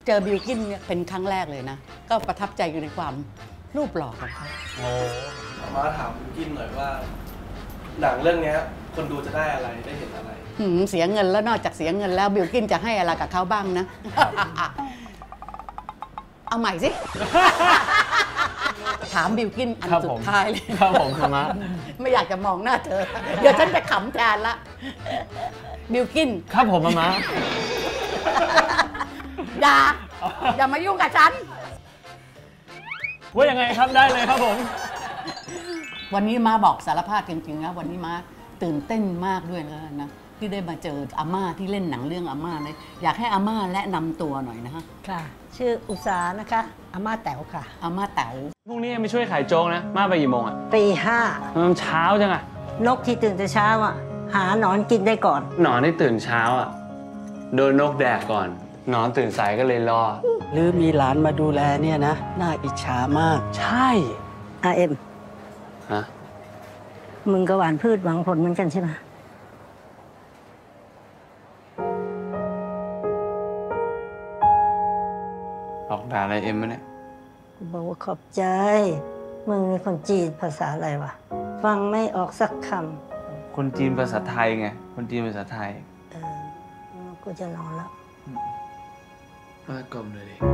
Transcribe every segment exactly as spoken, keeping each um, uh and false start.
เจอบิลกินเนี่ยเป็นครั้งแรกเลยนะก็ประทับใจอยู่ในความรูปหล่อของเขาโอ้มาถามบิลกินหน่อยว่าหนังเรื่องนี้คนดูจะได้อะไรได้เห็นอะไรเสียเงินแล้วนอกจากเสียเงินแล้วบิลกินจะให้อะไรกับเขาบ้างนะ เอาใหม่สิ ถามบิลกินอันสุดท้ายเลยครับผมมาไม่อยากจะมองหน้าเธอเดี๋ยวฉันจะขำแทนละบิลกินครับผมมามาอย่าอย่ามายุ่งกับฉันว่ายังไงครับได้เลยครับผมวันนี้มาบอกสารภาพจริงๆนะวันนี้มาตื่นเต้นมากด้วยนะที่ได้มาเจออาม่าที่เล่นหนังเรื่องอาม่าเลยอยากให้อาม่าแนะนำตัวหน่อยนะคะค่ะชื่ออุษานะคะอาม่าแต๋วค่ะอาม่าแต๋วพรุ่งนี้ไม่ช่วยขายโจ๊กนะมาไปกี่โมงอ่ะตีห้ามันเช้าจังอ่ะนกที่ตื่นแต่เช้าอ่ะหาหนอนกินได้ก่อนหนอนที่ตื่นเช้าอ่ะโดนนกแดกก่อนหนอนตื่นสายก็เลยรอหรือมีหลานมาดูแลเนี่ยนะน่าอิจฉามากใช่อาเอ็มฮะมึงก็หวานพืชหวังผลเหมือนกันใช่ไหมออกด่าอะไรเอ็มมะเนี่ยบอกว่าขอบใจมึงเป็นคนจีนภาษาอะไรวะฟังไม่ออกสักคำคนจีนภาษาไทยไงคนจีนภาษาไทยเออกูจะนอนแล้วมากลมเลยดิ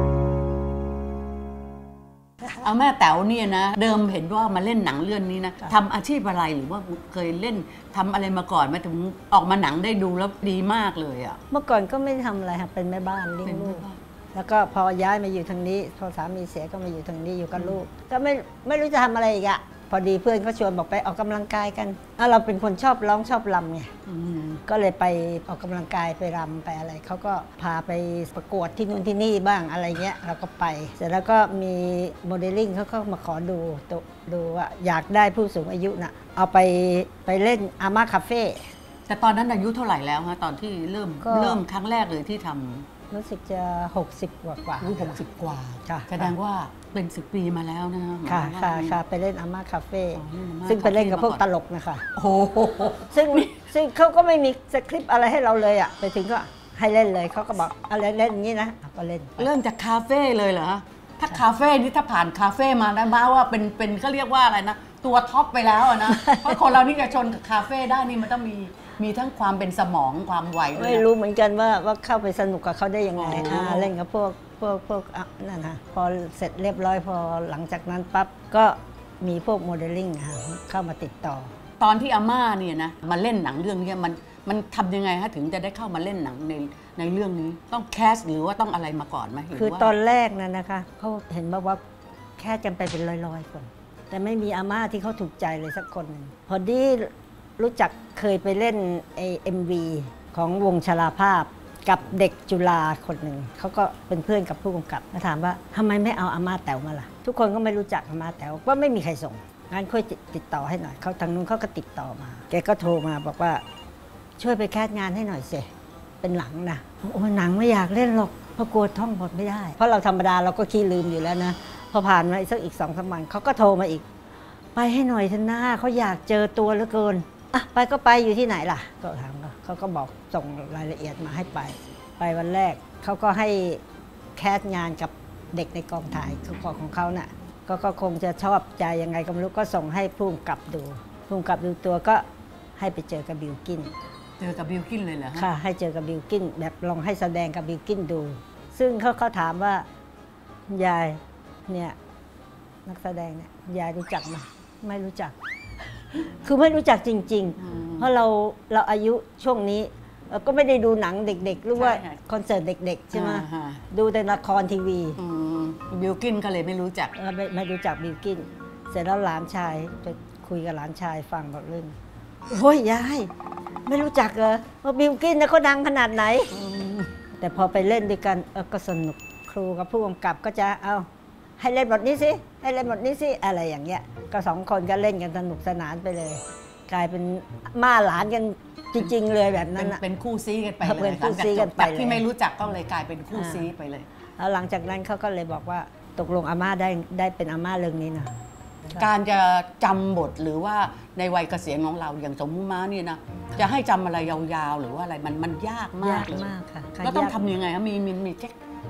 เอาแม่แต๋วเนี่ยนะเดิมเห็นว่ามาเล่นหนังเรื่องนี้นะทำอาชีพอะไรหรือว่าเคยเล่นทำอะไรมาก่อนมาถึงออกมาหนังได้ดูแล้วดีมากเลยอ่ะเมื่อก่อนก็ไม่ทำอะไรค่ะเป็นแม่บ้านเลี้ยงลูกแล้วก็พอย้ายมาอยู่ทางนี้พอสามีเสียก็มาอยู่ทางนี้อยู่กับลูกก็ไม่ไม่รู้จะทำอะไรอีกอะพอดีเพื่อนก็ชวนบอกไปออกกำลังกายกันเราเป็นคนชอบร้องชอบรำไงก็เลยไปออกกำลังกายไปรำไปอะไรเขาก็พาไปประกวดที่นู่นที่นี่บ้างอะไรเงี้ยเราก็ไปเสร็จแล้วก็มีโมเดลลิ่งเขาก็มาขอดูดูว่าอยากได้ผู้สูงอายุน่ะเอาไปไปเล่นอาม่าคาเฟ่แต่ตอนนั้นอายุเท่าไหร่แล้วฮะตอนที่เริ่มเริ่มครั้งแรกเลยที่ทำรู้สึกจะหกสิบกว่ากว่าหกสิบกว่าแสดงว่าเป็นสิบปีมาแล้วนะค่ะค่ะค่ะไปเล่นอาม่าคาเฟ่ซึ่งไปเล่นกับพวกตลกนะคะโอ้ซึ่งซึ่งเขาก็ไม่มีสคริปต์อะไรให้เราเลยอ่ะไปถึงก็ให้เล่นเลยเขาก็บอกอะไรเล่นอย่างนี้นะก็เล่นเริ่มจากคาเฟ่เลยเหรอถ้าคาเฟ่นี่ถ้าผ่านคาเฟ่มาได้มาว่าเป็นเป็นก็เรียกว่าอะไรนะตัวท็อปไปแล้วนะเพราะคนเรานี่จะชนกับคาเฟ่ได้นี่มันต้องมีมีทั้งความเป็นสมองความไวด้วยไม่รู้เหมือนกันว่าว่าเข้าไปสนุกกับเขาได้ยังไงเล่นกับพวกพวกพวกนั่นนะพอเสร็จเรียบร้อยพอหลังจากนั้นปั๊บก็มีพวกโมเดลลิ่งเข้ามาติดต่อตอนที่อาม่าเนี่ยนะมาเล่นหนังเรื่องนี้มันมันทำยังไงฮะถึงจะได้เข้ามาเล่นหนังในในเรื่องนี้ต้องแคสหรือว่าต้องอะไรมาก่อนไหมคือตอนแรกนั่นนะคะเขาเห็นว่าแค่จำไปเป็นร้อยๆคนแต่ไม่มีอาม่าที่เขาถูกใจเลยสักคนหนึ่งพอดีรู้จักเคยไปเล่นไอเอ็มวีของวงชลาภาพกับเด็กจุฬาคนหนึ่งเขาก็เป็นเพื่อนกับผู้กำกับมาถามว่าทำไมไม่เอาอาม่าแต๋วมาล่ะทุกคนก็ไม่รู้จักอาม่าแต๋วว่าไม่มีใครส่งงั้นค่อยติดต่อให้หน่อยเขาทางนู้นเขาก็ติดต่อมาแกก็โทรมาบอกว่าช่วยไปแคสงานให้หน่อยสิเป็นหนังนะโอ้หนังไม่อยากเล่นหรอกเพราะกลัวท่องบทไม่ได้เพราะเราธรรมดาเราก็ขี้ลืมอยู่แล้วนะพอผ่านมาอีกสักอีกสองสามวันเขาก็โทรมาอีกไปให้หน่อยเถอะนะเขาอยากเจอตัวเหลือเกินอ่ะไปก็ไปอยู่ที่ไหนล่ะก็ถามเขาก็บอกส่งรายละเอียดมาให้ไปไปวันแรกเขาก็ให้แคสงานกับเด็กในกองถ่ายของเขาน่ะก็ก็คงจะชอบใจยังไงก็ไม่รู้ก็ส่งให้ผู้กำกับดูผู้กำกับดูตัวก็ให้ไปเจอกับบิลกินเจอกับบิลกินเลยเหรอค่ะให้เจอกับบิลกินแบบลองให้แสดงกับบิลกินดูซึ่งเขาเขาถามว่ายายเนี่ยนักแสดงเนี่ยยายรู้จักไหมไม่รู้จักคือไม่รู้จักจริงๆเพราะเราเราอายุช่วงนี้ก็ไม่ได้ดูหนังเด็กๆหรือว่าคอนเสิร์ตเด็กๆใช่ไหมดูแต่ละครทีวีบิลกินก็เลยไม่รู้จักไม่ไม่รู้จักบิลกินเสร็จแล้วหลานชายไปคุยกับหลานชายฟังบอกเรื่องโอ้ยยายไม่รู้จักเหรอว่าบิลกินเนี่ยเขาดังขนาดไหนแต่พอไปเล่นด้วยกันก็สนุกครูกับผู้กำกับก็จะเอาให้เล่นบทนี้สิให้เล่นบทนี้สิอะไรอย่างเงี้ยก็สองคนก็เล่นกันสนุกสนานไปเลยกลายเป็นม่าหลานกันจริงๆเลยแบบนั้นเป็นคู่ซีกันไปเลยคู่ซีกันไปที่ไม่รู้จักก็เลยกลายเป็นคู่ซีไปเลยแล้วหลังจากนั้นเขาก็เลยบอกว่าตกลงอาม่าได้ได้เป็นอาม่าเรื่องนี้นะการจะจำบทหรือว่าในวัยเกษียณของเราอย่างสมมุติม้าเนี่ยนะจะให้จำอะไรยาวๆหรือว่าอะไรมันมันยากมากเลยมากค่ะแล้วต้องทำยังไงคะมีมีมีเทค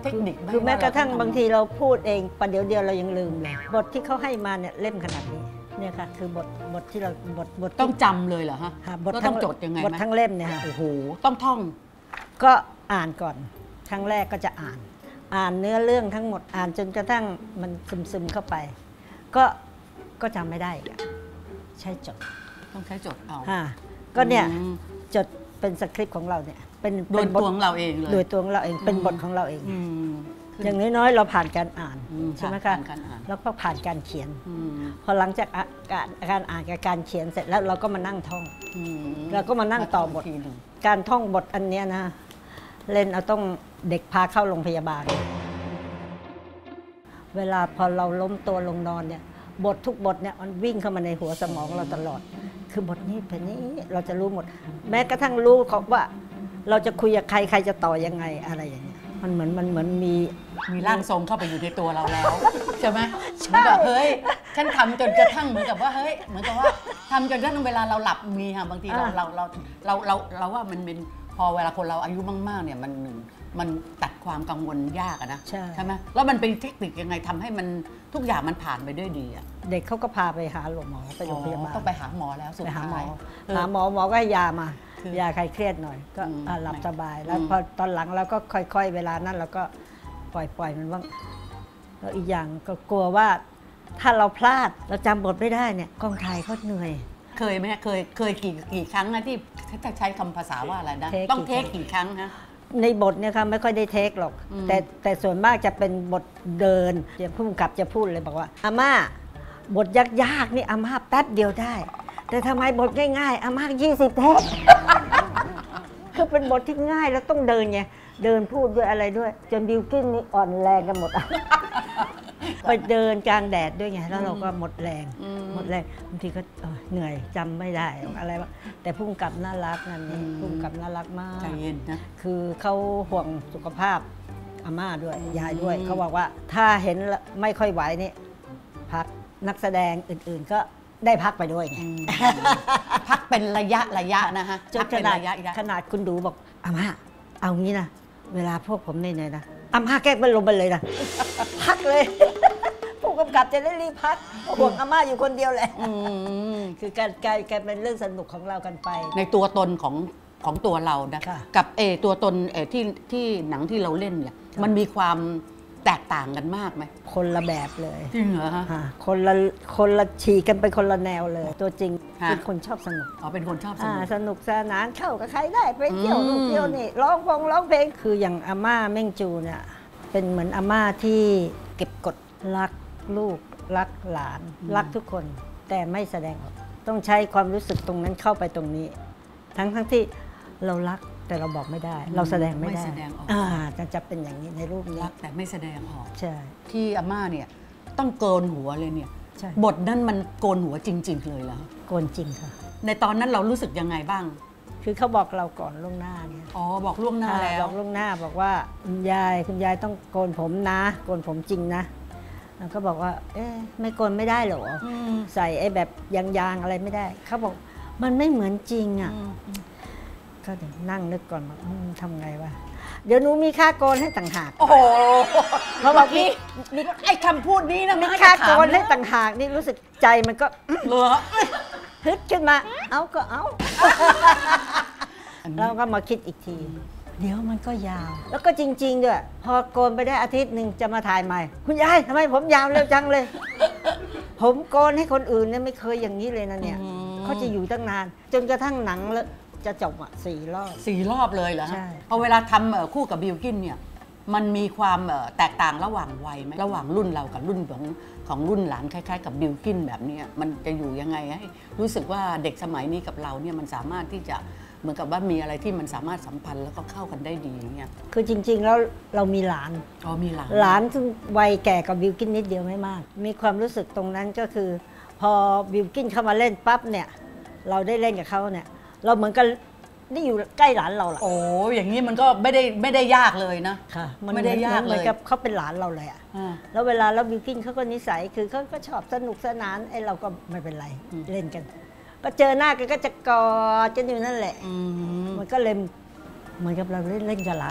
เทคนิคไหคือแม้กระทั่งว่าเต้อบางทีเราพูดเองประเดี๋ยวเดียวเรายังลืมเลยบทที่เขาให้มาเนี่ยเล่มขนาดนี้เนี่ยค่ะคือบทบทที่เราบทบทที่ต้องจำเลยเหรอฮะค่ะบทแล้วทั้ต้องจดยังไงบทไหมทั้งเล่มเนี่ยค่ะโอ้โหต้องท่องก็อ่านก่อนครั้งแรกก็จะอ่าน อ่านเนื้อเรื่องทั้งหมดอ่านจนกระทั่งมันซึมๆเข้าไป ก็ก็จำไม่ได้อีกอะใช่จดต้องใช้จดเอาค่ะก็เนี่ยอืมจดเป็นสคริปต์ของเราเนี่ยเป็นโดยเป็นบตัทวของเราเองเลยโดยตัวของเราเองเป็นอืมบทของเราเองอืมอย่างน้อยๆเราผ่านการอ่านอืมใช่ไหมผ่าคะนการอ่านแล้วก็ผ่านการเขียนอืมพอหลังจากอ่ะการการอ่านกับการเขียนเสร็จแล้วเราก็มานั่งท่องอืมเราก็มานั่งต่อบทมาทีหนึ่งการท่องบทอันเนี้ยนะเล่นเอาต้องเด็กพาเข้าโรงพยาบาล เวลาพอเราล้มตัวลงนอนเนี่ยบททุกบทเนี่ยมันวิ่งเข้ามาในหัวสมองเราตลอด คือบทนี้เป็นนี้เราจะรู้หมด แม้กระทั่งรู้เขาว่าเราจะคุยกับใครใครจะต่อยังไงอะไรอย่างเงี้ยมันเหมือนมันเหมือนมีมีร่างทรงเข้าไปอยู่ในตัวเราแล้ว ใช่ไหมเหมือนกับเฮ้ยฉันทำจนกระทั่งเหมือนกับว่าเฮ้ยเหมือนกับว่าทำจนกระทั่งเวลาเราหลับมีค่ะบางทีเราเราเราเราเราเราว่ามันเป็นพอเวลาคนเราอายุมากๆเนี่ยมันหนึ่งมันตัดความกังวลยากอะนะใช่ไหมแล้วมันเป็นเทคนิคยังไงทำให้มันทุกอย่างมันผ่านไปด้วยดีอะเด็กเขาก็พาไปหาหมอไปโรงพยาบาลต้องไปหาหมอแล้วสุดไปหาหมอท้ายเออหาหมอหมอก็ให้ยามาคือยาคลายเครียดหน่อย ก็อืมอ่ะหลับไม่สบาย แล้วอืมพอตอนหลังเราก็ค่อยๆ เวลานั้นเราก็ปล่อยปล่อยมันว่างแล้วอีกอย่างก็กลัวว่าถ้าเราพลาดเราจำบทไม่ได้เนี่ยกองถ่ายเขาเหนื่อยเคยไหมเคยเคยกี่กี่ครั้งนะที่ถ้าใช้คำภาษาว่าอะไรนะเทคต้องกี่เทคกี่ครั้งฮะในบทเนี่ยค่ะไม่ค่อยได้เทคหรอกอืมแต่แต่ส่วนมากจะเป็นบทเดินอย่างผู้กำกับจะพูดเลยบอกว่าอาม่าบทยากๆนี่อาม่าแป๊บเดียวได้ แต่ทำไมบทง่ายๆอาม่ายี่สิบเทค คือเป็นบทที่ง่ายแล้วต้องเดินไงเดินพูดด้วยอะไรด้วย จนบิวกิ้นนี่อ่อนแรงกันหมด อะ ไปเดินกลางแดดด้วยไงแล้วเราก็หมดแรงอืมหมดแรงบางทีก็เออเหนื่อยจำไม่ได้อะไรวะแต่ผู้กำกับน่ารักนั่นนี่อืมผู้กำกับน่ารักมากใจเย็นนะคือเขาห่วงสุขภาพอาม่าด้วยอืมยายด้วยเขาบอกว่าถ้าเห็นละไม่ค่อยไหวนี่พักนักแสดงอื่นๆ ก็ได้พักไปด้วยไงอืมพักเป็นระยะระยะนะฮะจนพักขเป็นนาดระยะระยะขนาดคุณดูบอกอาม่าเอางี้นะเวลาพวกผมเหนื่อยๆนะอาม่าแก้มันลงไปเลยนะ พักเลย ผู้กำกับจะได้รีบพักห่วงอาม่าอยู่คนเดียวแหละอืมคือการกลายกลายเป็นเรื่องสนุกของเรากันไปในตัวตนของของตัวเรานะค่ะกับเออตัวตนเออที่ที่หนังที่เราเล่นเนี่ย มันมีความแตกต่างกันมากไหมคนละแบบเลยจริงเหรอฮะค่ะคนละคนละฉีกกันไปคนละแนวเลย ตัวจริงค่ะเป็นคนชอบสนุกอ๋อเป็นคนชอบสอ่านุกสนุกสนานเข้ากับใครได้ไปเที่ยวอืมนู่นเที่ยวนี่ร้องพงร้องเพลงคืออย่างอาม่าเม่งจูเนี่ยเป็นเหมือนอาม่าที่เก็บกดรักลูกรักหลาน รักทุกคน แต่ไม่แสดงออกต้องใช้ความรู้สึกตรงนั้นเข้าไปตรงนี้ ทั้งทั้งที่เรารักแต่เราบอกไม่ได้ เราแสดงไม่ได้ไม่แสดงออกอ่าจะจะเป็นอย่างนี้ในรูปนี้รักแต่ไม่แสดงออกใช่ที่อาม่าเนี่ยต้องโกนหัวเลยเนี่ยใช่บทนั้นมันโกนหัวจริง ๆ เลยแล้วโกนจริงค่ะในตอนนั้นเรารู้สึกยังไงบ้างคือเขาบอกเราก่อนล่วงหน้าเนี่ยอ๋อบอกล่วงหน้าแล้บวอกล่วงหน้าบอกว่าคุณยายคุณยายต้องโกนผมนะโกนผมจริงนะแล้วก็บอกว่า เอ๊ะไม่โกนไม่ได้เหรออืมใส่ไอ้แบบยางๆอะไรไม่ได้เขาบอกมันไม่เหมือนจริงอ่ะอืมก็เดี๋ยวนั่งนึกก่อนว่าอืมทำไงวะเดี๋ยวหนูมีค่าโกนให้ต่างหากโอ้โหเพราะว่ามีมีไอ้คำพูดนี้นะมีไม่ค่าจะถโกมนให้ต่างหากนี่รู้สึกใจมันก็เหรอฮึดขึ้นมา เอาก็เอาอันนี้เราก็มาคิดอีกที เดี๋ยวมันก็ยาว แล้วก็จริงๆด้วยพอโกนไปได้อาทิตย์หนึ่งจะมาถ่ายใหม่ คุณยายทำไมผมยาวเร็วจังเลย ผมโกนให้คนอื่นเนี่ยไม่เคยอย่างนี้เลยนะเนี่ยอืมเขาจะอยู่ตั้งนาน จนกระทั่งหนังแล้วจะจบอ่ะสี่รอบสี่รอบเลยเหรอฮะใช่พอเวลาทำเอ่อคู่กับบิลกินเนี่ย มันมีความเอ่อแตกต่างระหว่างวัยไหมระหว่างรุ่นเรากับรุ่นของของรุ่นหลานคล้ายๆ กับบิลกินแบบเนี้ยมันจะอยู่ยังไงให้รู้สึกว่าเด็กสมัยนี้กับเราเนี่ยมันสามารถที่จะเหมือนกับว่ามีอะไรที่มันสามารถสัมพันธ์แล้วก็เข้ากันได้ดีอย่างเงี้ยคือจริง ๆ แล้วเรามีหลานอ๋อมีหลานหลานซึ่งวัยแก่กับบิลกินนิดเดียวไม่มาก มีความรู้สึกตรงนั้นก็คือ พอบิลกินเข้ามาเล่นปั๊บเนี่ย เราได้เล่นกับเขาเนี่ย เราเหมือนกันนี่อยู่ใกล้หลานเราแหละโอ้อย่างนี้มันก็ไม่ได้ไม่ได้ยากเลยนะค่ะไม่ได้ยากเหมือนเลยกับเขาเป็นหลานเราเลยอะอ่าแล้วเวลาเราบิวกิ้นเขาก็นิสัยคือเขาก็ชอบสนุกสนานไอ้เราก็ไม่เป็นไรอืมเล่นกัน ก็เจอหน้ากันก็จะกอดกันอยู่นั่นแหละอืมมันก็เลยเหมือนกับเราเล่นเล่นกับหลานเราอะ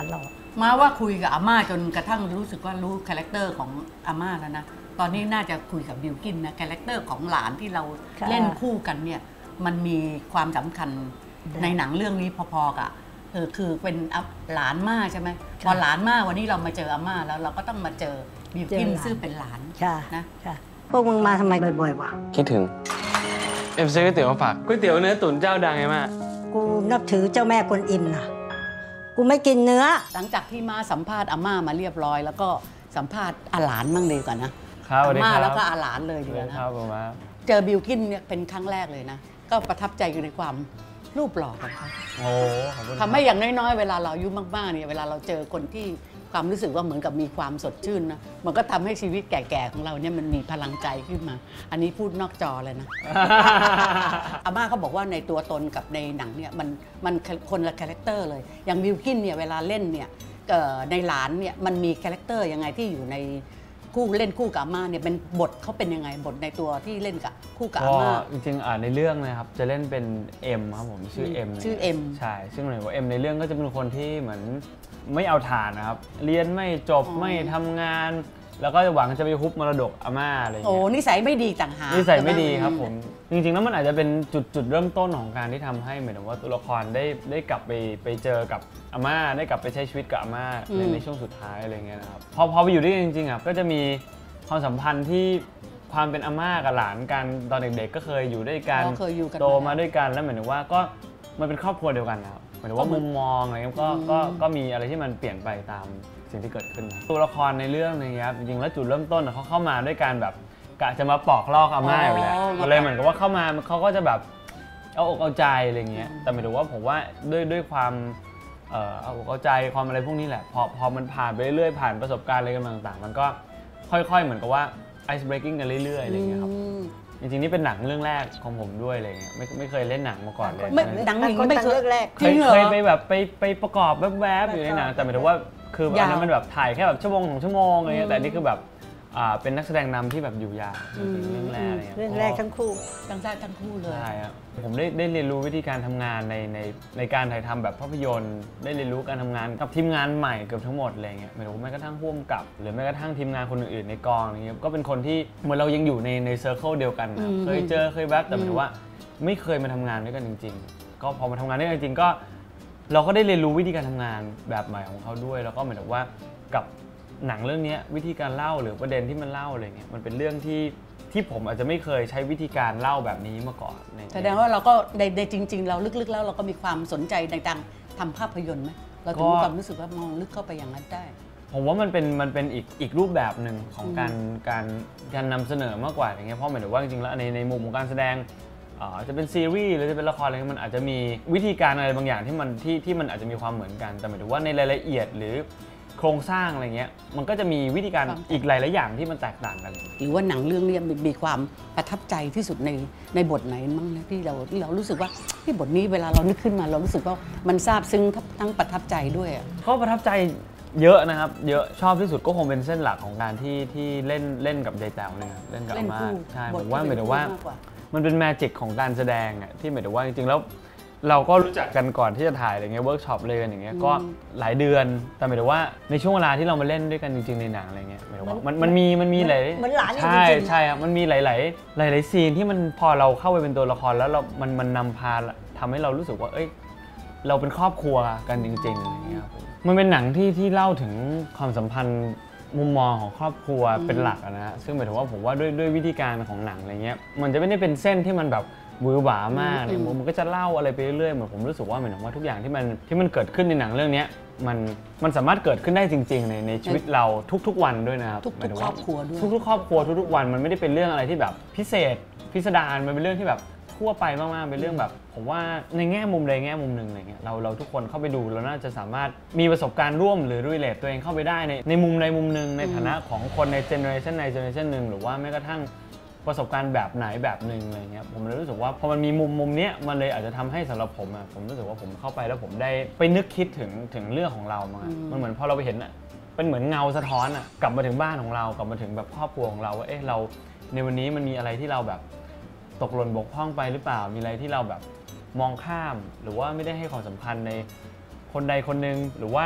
มาว่าคุยกับอาม่าจนกระทั่งรู้สึกว่ารู้คาแรคเตอร์ของอาม่าแล้วนะตอนนี้น่าจะคุยกับบิวกินนะคาแรคเตอร์ของหลานที่เราเล่นคู่กันเนี่ยมันมีความสำคัญในหนังเรื่องนี้พอๆกับเออคือเป็นหลานม่าใช่ไหมพอหลานม่าวันนี้เรามาเจออาม่าแล้วเราก็ต้องมาเจอบิวกินซึ่งเป็นหลานนะพวกมึงมาทำไมบ่อยๆวะคิดถึงเอ็มซื้อก๋วยเตี๋ยวมาฝากก๋วยเตี๋ยวเนื้อตุ๋นเจ้าดังไงแม่กูนับถือเจ้าแม่กวนอิมนะกูไม่กินเนื้อหลังจากที่มาสัมภาษณ์อาม่ามาเรียบร้อยแล้วก็สัมภาษณ์อาหลานบ้างดีกว่านะอาม่าแล้วก็อาหลานเลยดีกว่านะเจอบิวกินเนี่ยเป็นครั้งแรกเลยนะก็ประทับใจอยู่ในความรูปหล่อของเขาทำให้อย่างน้อยๆเวลาเราอายุมากๆเนี่ยเวลาเราเจอคนที่ความรู้สึกว่าเหมือนกับมีความสดชื่นนะมันก็ทำให้ชีวิตแก่ๆของเราเนี่ยมันมีพลังใจขึ้นมาอันนี้พูดนอกจอเลยนะ อาม่าเขาบอกว่าในตัวตนกับในหนังเนี่ยมันมันคนละคาแรคเตอร์เลยอย่างบิวกินเนี่ยเวลาเล่นเนี่ยในหลานเนี่ยมันมีคาแรคเตอร์ยังไงที่อยู่ในคู่เล่นคู่กับอาม่าเนี่ยเป็นบทเขาเป็นยังไงบทในตัวที่เล่นกับคู่กับอาม่าจริงๆในเรื่องนะครับจะเล่นเป็นเอ็มครับผมชื่อเอ็มชื่อเอ็มใช่ซึ่งหมายว่าเอ็มในเรื่องก็จะเป็นคนที่เหมือนไม่เอาฐานนะครับเรียนไม่จบไม่ทำงานแล้วก็หวังจะไปฮุบมรดกอาม่าอะไรอย่างเงี้ยโอ้นิสัยไม่ดีต่างหากนิสัยไม่ดีครับผมจริงๆแล้วมันอาจจะเป็นจุดจุดเริ่มต้นของการที่ทำให้เหมือนว่าตัวละครได้ได้กลับไปไปเจอกับอาม่าได้กลับไปใช้ชีวิตกับอาม่าในในช่วงสุดท้ายอะไรเงี้ยนะครับพอพอไปอยู่ด้วยกันจริงๆอ่ะก็จะมีความสัมพันธ์ที่ความเป็นอาม่ากับหลานกันตอนเด็กๆก็เคยอยู่ด้วยกันโตมาด้วยกันแล้วเหมือนว่าก็มันเป็นครอบครัวเดียวกันนะครับหมายถึงว่ามุมมองอะไรก็ก็ก็มีอะไรที่มันเปลี่ยนไปตามสิ่งที่เกิดขึ้นตัวละครในเรื่องนี้ครับจริงๆแล้วจุดเริ่มต้นเขาเข้ามาด้วยการแบบกะจะมาปอกลอกอาม่าอยู่แล้วเลยเหมือนกับว่าเข้ามาเขาก็จะแบบเอาอกเอาใจอะไรเงี้ยแต่หมายถึงว่าผมว่าด้วยด้วยความเอาอกเอาใจความอะไรพวกนี้แหละพอพอมันผ่านไปเรื่อยๆผ่านประสบการณ์อะไรกันต่างๆมันก็ค่อยๆเหมือนกับว่า ice breaking กันเรื่อยๆอะไรเงี้ยครับจริงๆนี่เป็นหนังเรื่องแรกของผมด้วยอะไรเงี้ยไม่ไม่เคยเล่นหนังมาก่อนเลยหนังหญิงไม่เคยแรกเคยเคยไปแบบไปไปประกอบแวบๆอยู่ในหนังแต่หมายถึงว่าคืออันนั้นมันแบบถ่ายแค่แบบชั่วโมงสองชั่วโมงอะไรเงี้ยแต่นี่คือแบบเป็นนักแสดงนำที่แบบอยู่ยาวเรื่องแรกเรื่องแรกทั้งคู่ทั้งแรกทั้งคู่เลยใช่ครับผมได้ได้เรียนรู้วิธีการทำงานในในในการถ่ายทำแบบภาพยนตร์ได้เรียนรู้การทำงานกับทีมงานใหม่เกือบทั้งหมดอะไรเงี้ยไม่รู้แม้กระทั่งพ่วงกับหรือแม้กระทั่งทีมงานคนอื่นๆในกองอะไรเงี้ยก็เป็นคนที่เหมือนเรายังอยู่ในในเซอร์เคิลเดียวกันนะเคยเจอเคยแวบแต่หมายถึงว่าไม่เคยมาทำงานด้วยกันจริงๆก็พอมาทำงานด้วยกันจริงๆก็เราก็ได้เรียนรู้วิธีการทำงานแบบใหม่ของเขาด้วยแล้วก็เหมือนกับว่ากับหนังเรื่องนี้วิธีการเล่าหรือประเด็นที่มันเล่าอะไรเงี้ยมันเป็นเรื่องที่ที่ผมอาจจะไม่เคยใช้วิธีการเล่าแบบนี้มาก่อนแสดงว่าเราก็ในในจริงๆเราลึกๆแล้วเราก็มีความสนใจในการทำภาพยนตร์ไหมเราถึงมีความรู้สึกว่ามองลึกเข้าไปอย่างนั้นได้ผมว่ามันเป็นมันเป็นอีกอีกรูปแบบหนึ่งของการการการนำเสนอมากกว่าอย่างเงี้ยเพราะหมายถึงว่าจริงๆแล้วในในมุมของการแสดงจะเป็นซีรีส์หรือจะเป็นละครอะไรมันอาจจะมีวิธีการอะไรบางอย่างที่มันที่ที่มันอาจจะมีความเหมือนกันแต่หมายถึงว่าในรายละเอียดหรือโครงสร้างอะไรเงี้ยมันก็จะมีวิธีการอีกหลายๆอย่างที่มันแตกต่างกันหรือว่าหนังเรื่องนี้มีความประทับใจที่สุดในในบทไหนมั้งนะที่เราที่เรารู้สึกว่าที่บทนี้เวลาเรานึกขึ้นมาเรารู้สึกว่ามันซาบซึ้งทั้งประทับใจด้วยก็ประทับใจเยอะนะครับเยอะชอบที่สุดก็คงเป็นเส้นหลักของการที่ที่เล่นเล่นกับยายแต๋วเนี่ยเล่นกับอาม่าใช่ผมว่าหมายถึงว่ามันเป็นแมจิกของการแสดงอ่ะที่หมายถึงว่าจริงๆแล้วเราก็รู้จักกันก่อนที่จะถ่ายอะไรเงี้ยเวิร์กช็อปเลยกันอย่างเงี้ยก็หลายเดือนแต่หมายถึงว่าในช่วงเวลาที่เรามาเล่นด้วยกันจริงๆในหนังอะไรเงี้ยหมายถึงว่ามันมันมีมันมีหลายใช่ใช่ครับมันมีหลายๆหลายๆซีนที่มันพอเราเข้าไปเป็นตัวละครแล้วเรามันมันนำพาทำให้เรารู้สึกว่าเอ้ยเราเป็นครอบครัวกันจริงๆอะไรเงี้ยมันเป็นหนังที่ที่เล่าถึงความสัมพันธ์มุมมองของครอบครัวเป็นหลักนะฮะซึ่งหมายถึงว่าผมว่าด้วยด้วยวิธีการของหนังอะไรเงี้ยมันจะไม่ได้เป็นเส้นที่มันแบบหวือหวามากเนี่ยมันก็จะเล่าอะไรไปเรื่อยๆเหมือนผมรู้สึกว่าเหมือนว่าทุกอย่างที่มันที่มันเกิดขึ้นในหนังเรื่องนี้มันมันสามารถเกิดขึ้นได้จริงๆในในชีวิตเราทุกๆวันด้วยนะครับทุกๆครอบครัวด้วยทุกๆครอบครัวทุกๆวันมันไม่ได้เป็นเรื่องอะไรที่แบบพิเศษพิสดารมันเป็นเรื่องที่แบบทั่วไปมากๆเป็นเรื่องแบบผมว่าในแง่มุมใดแง่มุมหนึ่งอะไรเงี้ยเราเราทุกคนเข้าไปดูเราน่าจะสามารถมีประสบการณ์ร่วมหรือรีเลทตัวเองเข้าไปได้ในในมุมใดมุมหนึ่งในฐานะของคนในเจเนอเรชันในเจเนอเรชันหนึ่งหรือว่าแม้กระทั่งประสบการณ์แบบไหนแบบหนึ่งอะไรเงี้ยผมเลยรู้สึกว่าพอมันมีมุมมุมนี้มันเลยอาจจะทำให้สำหรับผมอ่ะผมรู้สึกว่าผมเข้าไปแล้วผมได้ไปนึกคิดถึงถึงเรื่องของเรามามันเหมือนพอเราไปเห็นอ่ะเป็นเหมือนเงาสะท้อนอ่ะกลับมาถึงบ้านของเรากลับมาถึงแบบครอบครัวของเราว่าเอ๊ะเราในวันนี้มันมีอะไรที่เราแบบตกหล่นบกพร่องไปหรือเปล่ามีอะไรที่เราแบบมองข้ามหรือว่าไม่ได้ให้ความสำคัญในคนใดคนหนึ่งหรือว่า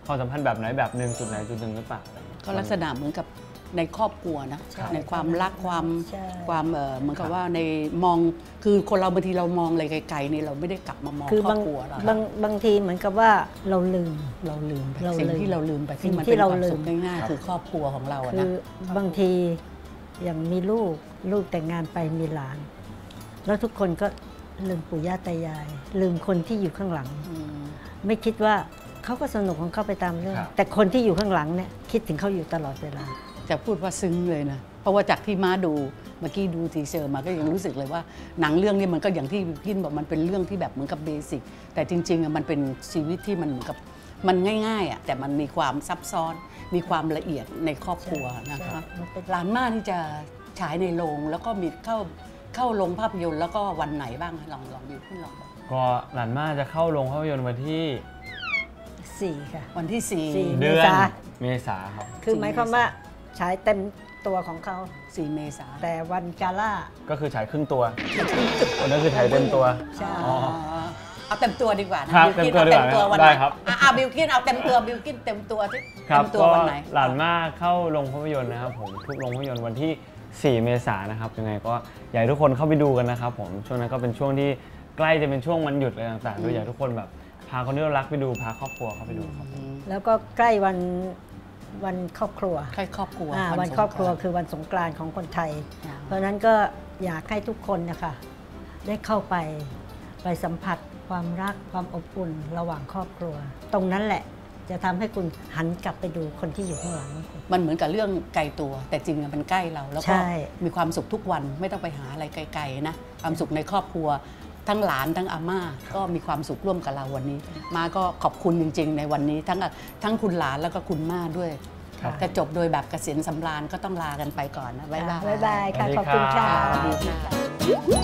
ความสัมพันธ์แบบไหนแบบหนึ่งจุดไหนจุดหนึ่งหรือเปล่าก็ลักษณะเหมือนกับในครอบครัวนะในความรักความความเอ่อเหมือนกับว่าในมองคือคนเราบางทีเรามองอะไรไกลๆนี่เราไม่ได้กลับมามองครอบครัวเราบางบางทีเหมือนกับว่าเราลืมเราลืมสิ่งที่เราลืมไปที่มันเป็นความสุขง่ายๆคือครอบครัวของเราอะนะคือบางทีอย่างมีลูกลูกแต่งงานไปมีหลานแล้วทุกคนก็ลืมปู่ย่าตายายลืมคนที่อยู่ข้างหลังไม่คิดว่าเขาก็สนุกของเขาไปตามเรื่องแต่คนที่อยู่ข้างหลังเนี่ยคิดถึงเขาอยู่ตลอดเวลาจะพูดว่าซึ้งเลยนะเพราะว่าจากที่ม้าดูเมื่อกี้ดูทีเซอร์มาก็ยังรู้สึกเลยว่าหนังเรื่องนี้มันก็อย่างที่กินบอกมันเป็นเรื่องที่แบบเหมือนกับเบสิกแต่จริงๆมันเป็นชีวิตที่มันเหมือนกับมันง่ายๆอ่ะแต่มันมีความซับซ้อนมีความละเอียดในครอบครัวนะคะหลานม่าที่จะฉายในโรงแล้วก็มีเข้าเข้าโรงภาพยนตร์แล้วก็วันไหนบ้างลองลองดูขึ้นลองบอกก็หลานม่าจะเข้าโรงภาพยนตร์วันที่สี่ค่ะวันที่สี่เดือนเมษาครับคือหมายความว่าฉายเต็มตัวของเขาสี่เมษาแต่วันกาล่าก็คือฉายครึ่งตัววันนั้นคือฉายเต็มตัวใช่เอาเต็มตัวดีกว่านะบิวกินเอาเต็มตัววันไหนครับอ่าบิวกินเอาเต็มตัวบิวกินเต็มตัวที่เต็มตัววันไหนหลานม่าเข้าโรงภาพยนตร์นะครับผมทุกโรงภาพยนตร์วันที่สี่เมษายนนะครับยังไงก็อยากให้ทุกคนเข้าไปดูกันนะครับผมช่วงนั้นก็เป็นช่วงที่ใกล้จะเป็นช่วงวันหยุดอะไรต่างๆด้วยอยากให้ทุกคนแบบพาคนที่เรารักไปดูพาครอบครัวเข้าไปดูครับแล้วก็ใกล้วันวันครอบครัวใกล้ครอบครัววันครอบครัวคือวันสงกรานต์ของคนไทยเพราะนั้นก็อยากให้ทุกคนนะคะได้เข้าไปไปสัมผัสความรักความอบอุ่นระหว่างครอบครัวตรงนั้นแหละจะทำให้คุณหันกลับไปดูคนที่อยู่ข้างหลังมันเหมือนกับเรื่องไกลตัวแต่จริงมันใกล้เราแล้วก็มีความสุขทุกวันไม่ต้องไปหาอะไรไกลๆนะความสุขในครอบครัวทั้งหลานทั้งอาม่าก็มีความสุขร่วมกับเราวันนี้มาก็ขอบคุณจริงๆในวันนี้ทั้งทั้งคุณหลานแล้วก็คุณม่าด้วยจะจบโดยแบบเกษียณสำราญก็ต้องลากันไปก่อนนะบ๊ายบายบ๊ายบายค่ะขอบคุณค่ะ